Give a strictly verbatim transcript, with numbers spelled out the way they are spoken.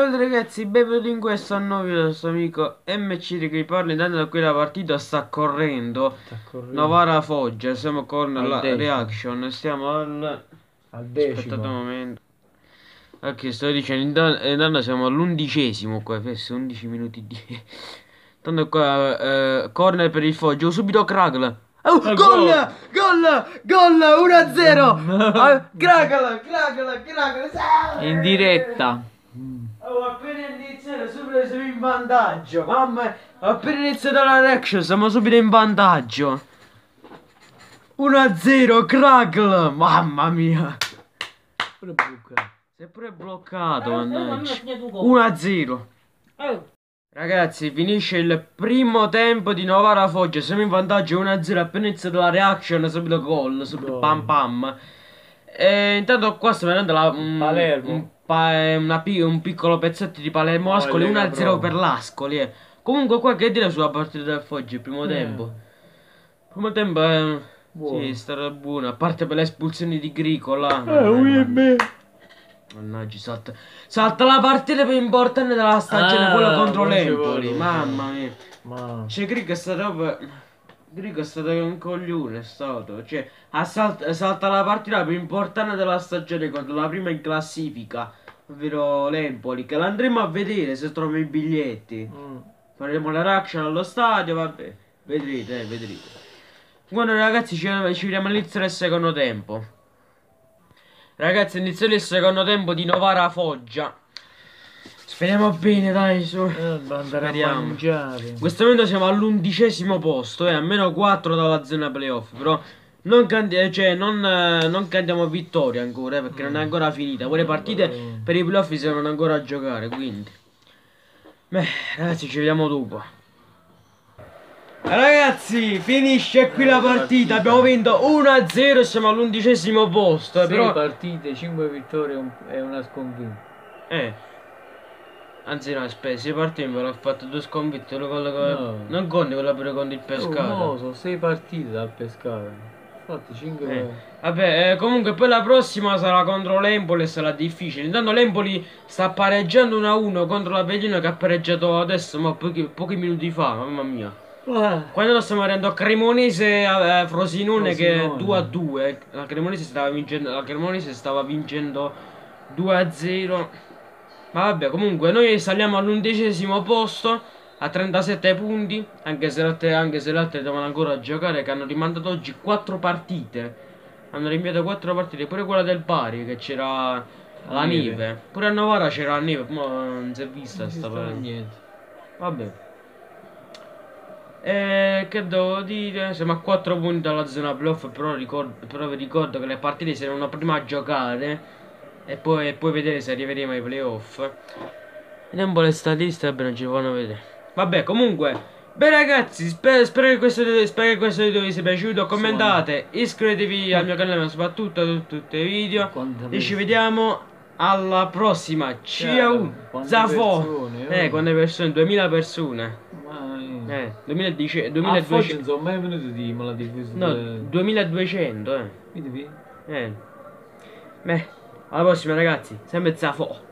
Salve ragazzi, benvenuti in questo nuovo video del nostro amico M C che vi parla. Intanto da qui la partita sta correndo, sta correndo. Novara Foggia, siamo con al la decimo. Reaction, stiamo al, al decimo. Aspettate un momento. Ok, sto dicendo, intanto siamo all'undicesimo qua, questo undici minuti di... Tanto qua, eh, corner per il Foggia, subito Kragl. Oh, gol! Gol! Gol! uno a zero! Kragl! Kragl! Kragl! In diretta. Oh, appena iniziato, subito siamo in vantaggio. Mamma mia, appena iniziato la reaction, siamo subito in vantaggio. uno a zero, Kragl! Mamma mia. Pure bloccato. Si è pure bloccato, mannaggia. uno a zero. Ragazzi, finisce il primo tempo di Novara Foggia. Siamo in vantaggio uno a zero. Appena iniziato la reaction, subito gol, subito pam pam. E intanto qua sta vedendo la, un, Palermo. Un, pa, una, un piccolo pezzetto di Palermo Ascoli, uno a zero per l'Ascoli. Eh. Comunque qua che dire sulla partita del Foggia, il primo eh. tempo. Il primo tempo è... Buono. Sì, è stato buono. A parte per le espulsioni di Gricola. Eh, ui, Mannaggia, salta, salta la partita più importante della stagione, ah, quella contro l'Empoli. Mamma mia. Ma... Cioè, Grigo è stato proprio... Grigo è stato un coglione, è stato. Cioè, salta, salta la partita più importante della stagione contro la prima in classifica, ovvero l'Empoli, che l'andremo a vedere se troviamo i biglietti. Mm. Faremo la reaction allo stadio, vabbè. Vedrete, eh, vedrete. Buono ragazzi, ci, ci vediamo all'inizio del secondo tempo. Ragazzi, inizia il secondo tempo di Novara Foggia. Speriamo bene, dai, su. Eh, andare a mangiare. In questo momento siamo all'undicesimo posto, eh, a meno quattro dalla zona playoff. Però non, cioè, non, eh, non cantiamo vittoria ancora, eh, perché mm. non è ancora finita. Quelle partite mm. per i playoff si devono ancora a giocare, quindi. Beh, ragazzi, ci vediamo dopo. Ragazzi, finisce qui la partita. Abbiamo vinto uno a zero e siamo all'undicesimo posto. sei però... partite, cinque vittorie e una sconfitta. Eh. Anzi no, aspetta, sei partite, me l'ho fatto due sconfitte. No. Non conti quella pure contro il Pescara. Oh, no, sono sei partite dal Pescara. Infatti cinque. Eh. Vabbè, eh, comunque poi la prossima sarà contro l'Empoli e sarà difficile. Intanto l'Empoli sta pareggiando uno a uno contro la Pellina che ha pareggiato adesso, ma pochi, pochi minuti fa, mamma mia. Ah. Quando lo stiamo vedendo a Cremonese eh, Frosinone, Frosinone che due a due. La Cremonese stava vincendo, la Cremonese stava vincendo due a zero. Ma vabbè, comunque noi saliamo all'undicesimo posto a trentasette punti, anche se le altre, anche se le altre devono ancora giocare, che hanno rimandato oggi quattro partite. Hanno rinviato quattro partite, pure quella del Bari che c'era la neve. neve. Pure a Novara c'era la neve, ma non si è vista non sta per niente. Vabbè. E che devo dire? Siamo a quattro punti dalla zona playoff, però, ricordo, però vi ricordo che le partite si devono prima a giocare e poi, e poi vedere se arriveremo ai playoff. Vediamo un po' le statistiche, beh, non ci fanno vedere. Vabbè, comunque, beh ragazzi, spero, spero, che, questo, spero che questo video vi sia piaciuto. Commentate, iscrivetevi al mio canale, ma soprattutto a tutti i video. E ci vediamo alla prossima. Ciao, Zafo. Eh, quante persone? duemila persone. Eh, duemiladuecento. A Foggia non sono mai venuto di me la diffusa. No, duemiladuecento, eh. Vedi? Eh. Beh, alla prossima ragazzi, sempre Zafo.